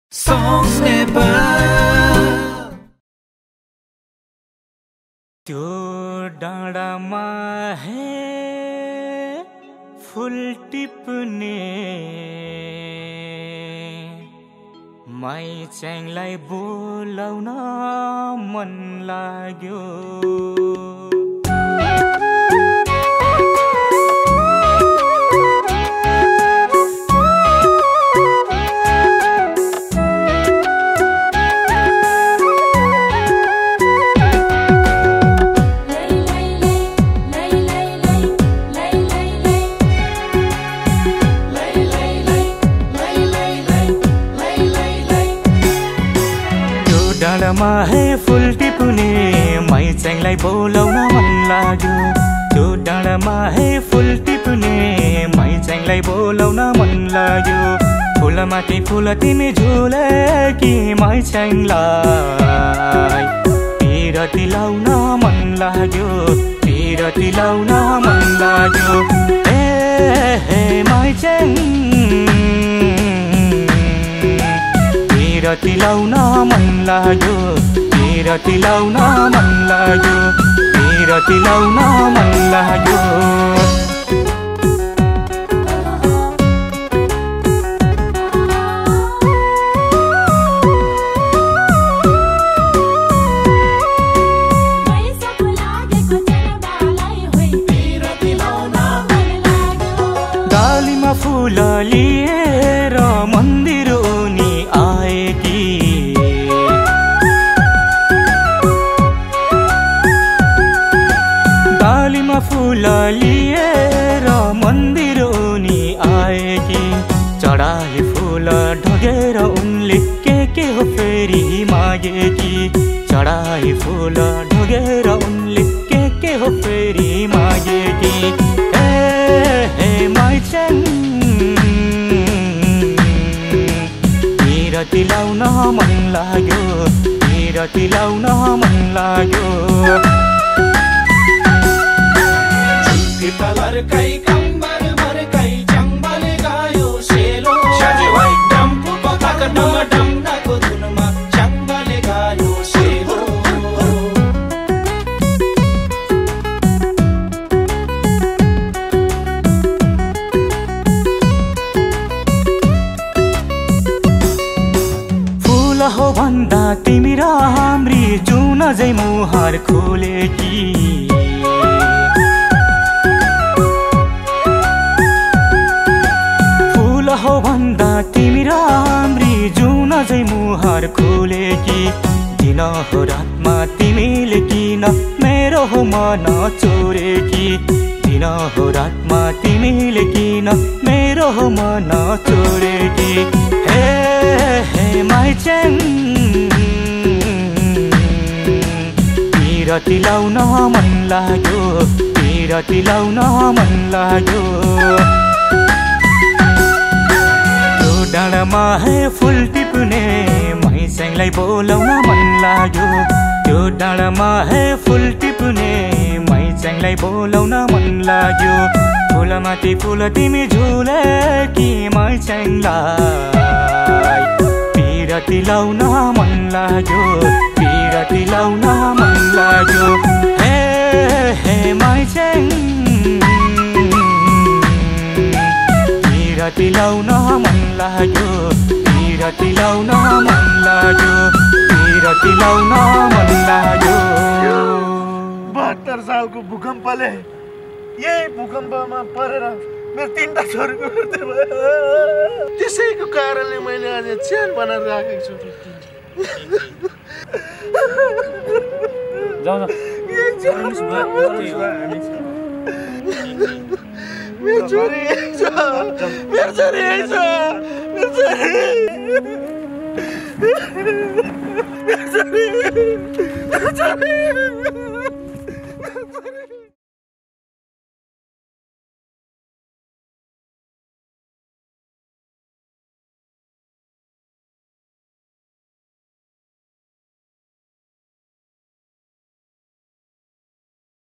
Songs Nepal त्यो डाँडामा हे फूल टिप्ने माइच्याङलाई बोलाउन मन लाग्यो डाँडामा हे फूल टिप्ने माइच्याङलाई बोलाउन मन लाग्यो त्यो डाँडामा हे फूल टिप्ने माइच्याङलाई बोलाउन मन लाग्यो फूलमाथि फूल तिमी झुले कि माइच्याङलाई पिरती लाउन मन लाग्यो पिरती लाउन मन लाग्यो ए हे माइच्याङ पिरती लाउन मन लाग्यो पिरती लाउन मन लाग्यो पिरती लाउन मन लाग्यो डालीमा फूल लिएर मन्दिर उनी आएकी डालीमा फूल लिएर मन्दिर उनी आएकी चढाए फूल ढगेर उनले के हो फेरि मागेकी चढाए फूल ढगेर उनले के हो फेरि मागेकी हे माइच्याङ पिरती लाउन मन लाग्यो पिरती लाउन मन लाग्यो Kai kambar mar kai jambal gayo selo shajwai dam patak dam dam na ko dunma jambal gayo selo फूल हो भन्दा तिमी र हाम्री जुन जै मुहार खोलेकी हो भन्दा तिमी र हाम्री जुन जै मुहार खोलेकी दिन हो रातमा तिमीले किन मेरो हो मन चोरेकी दिन हो रातमा तिमीले किन मेरो हो मन चोरेकी हे हे माइच्याङ पिरती लाउन मन लाग्यो पिरती लाउन मन लाग्यो डाँडामा हे फूल टिप्ने माइच्याङलाई बोलाउन मन लाग्यो त्यो डाँडामा हे फूल टिप्ने माइच्याङलाई बोलाउन मन लाग्यो फूलमाथि फूल तिमी झुले कि माइच्याङलाई पिरती लाउन मन लाग्यो पिरती लाउन मन लाग्यो हे हे माइच्याङ पिरती लाउन मन लाग्यो पिरती लाउन मन लाग्यो पिरती लाउन मन लाग्यो 72 सालको भूकम्पले यही भूकम्पमा परेर मेरो 3टा छोरीको मृत्यु भयो त्यसैको कारणले मैले आज च्यान बनाएर राखेको छु जाऊ मेरो छोरी मेरो छोरी मेरो छोरी